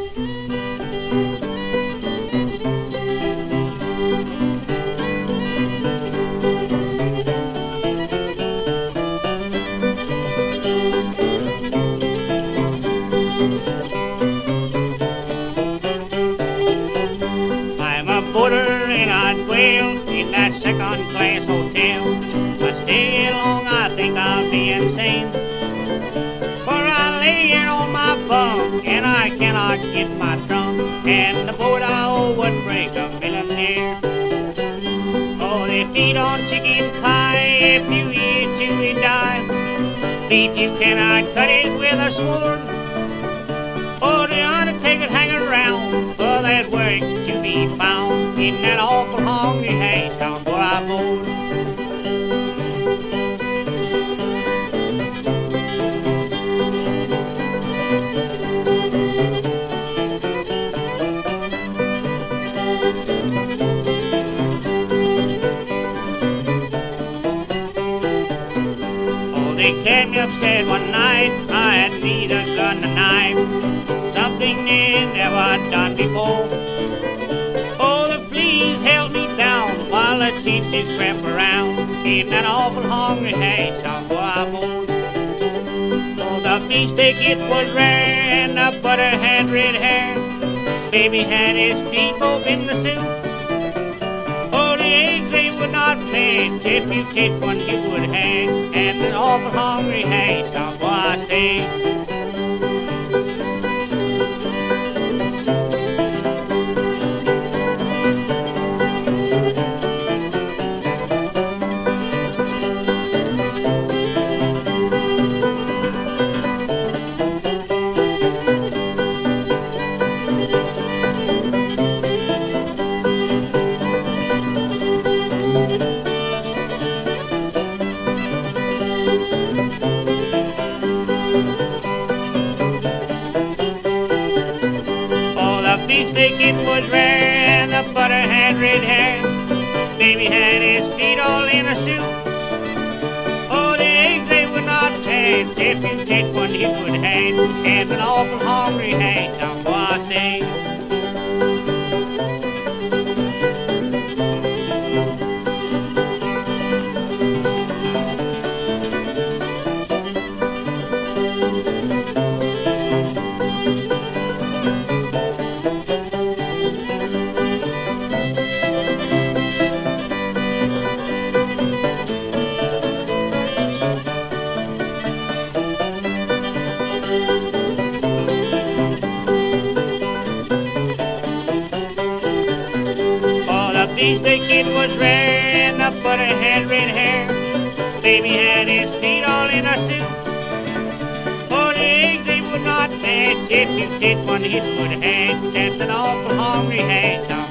And I dwell in that second-class hotel. I stay long, I think I'll be insane. For I lay here on my bunk, and I cannot get my trunk, and the boat I owe would break $1 million. Oh, they feed on chicken pie, if you eat, you will die. Beef you cannot cut it with a sword. Oh, the undertaker hang around for that work to be found in that awful hungry haze down where I board. Oh, they carried me upstairs one night. I had need a gun and a knife, something they never done before. Oh, the fleas held me down while the teachers crept around in that awful hungry haze down where I board. Oh, the beefsteak, it was rare, and the butter had red hair. Baby had his feet both in the soup. Oh, the eggs, they would not pledge. If you take one, you would hang. And an awful hungry haze down where I stayed. Beefsteak, it was rare, and the butter had red hair. Baby had his feet all in a soup. Oh, the eggs, they would not pass. If you take one, he would hang. And an awful hungry haze down where I stayed. Beefsteak, it was rare, and the butter had red hair. Baby had his feet all in a soup. Oh, the eggs, they would not match. If you did one, it would hang. Just an awful hungry haze.